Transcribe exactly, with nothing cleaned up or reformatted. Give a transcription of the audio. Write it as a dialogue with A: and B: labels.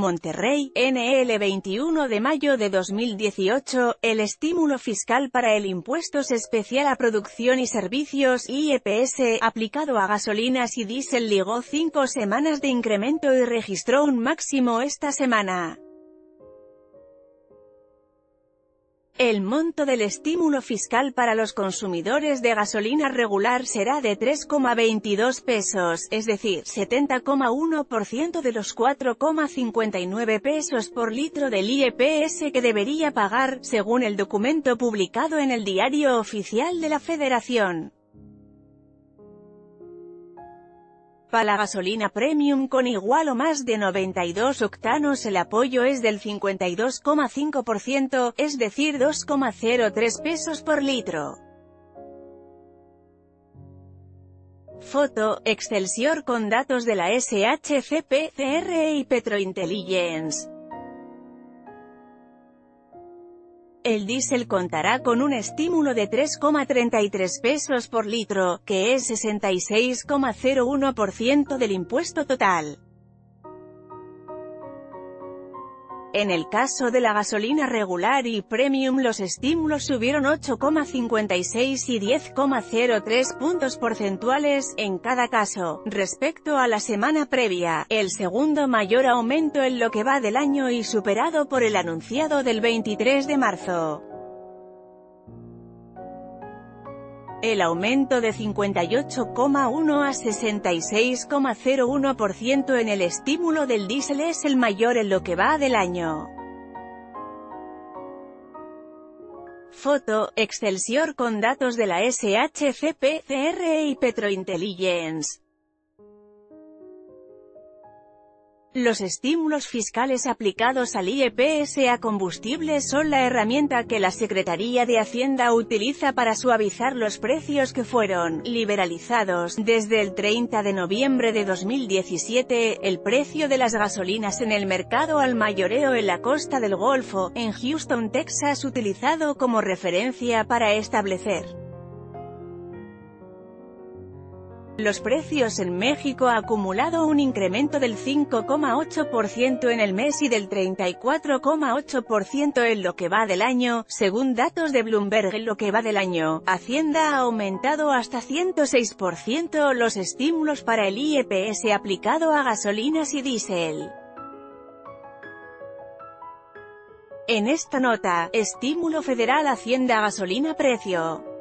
A: Monterrey, N L veintiuno de mayo de dos mil dieciocho, el estímulo fiscal para el Impuestos Especial a Producción y Servicios, I E P S, aplicado a gasolinas y diésel ligó cinco semanas de incremento y registró un máximo esta semana. El monto del estímulo fiscal para los consumidores de gasolina regular será de tres coma veintidós pesos, es decir, setenta coma uno por ciento de los cuatro coma cincuenta y nueve pesos por litro del I E P S que debería pagar, según el documento publicado en el Diario Oficial de la Federación. Para la gasolina premium con igual o más de noventa y dos octanos el apoyo es del cincuenta y dos coma cinco por ciento, es decir dos coma cero tres pesos por litro. Foto, Excelsior con datos de la S H C P, C R E y Petrointelligence. El diésel contará con un estímulo de tres coma treinta y tres pesos por litro, que es sesenta y seis coma cero uno por ciento del impuesto total. En el caso de la gasolina regular y premium los estímulos subieron ocho coma cincuenta y seis y diez coma cero tres puntos porcentuales, en cada caso, respecto a la semana previa, el segundo mayor aumento en lo que va del año y superado por el anunciado del veintitrés de marzo. El aumento de cincuenta y ocho coma uno a sesenta y seis coma cero uno por ciento en el estímulo del diésel es el mayor en lo que va del año. Foto, Excelsior con datos de la S H C P, C R E y Petrointelligence. Los estímulos fiscales aplicados al I E P S a combustibles son la herramienta que la Secretaría de Hacienda utiliza para suavizar los precios que fueron liberalizados. Desde el treinta de noviembre de dos mil diecisiete, el precio de las gasolinas en el mercado al mayoreo en la costa del Golfo, en Houston, Texas, utilizado como referencia para establecer los precios en México ha acumulado un incremento del cinco coma ocho por ciento en el mes y del treinta y cuatro coma ocho por ciento en lo que va del año, según datos de Bloomberg. En lo que va del año, Hacienda ha aumentado hasta ciento seis por ciento los estímulos para el I E P S aplicado a gasolinas y diésel. En esta nota, estímulo federal Hacienda gasolina precio.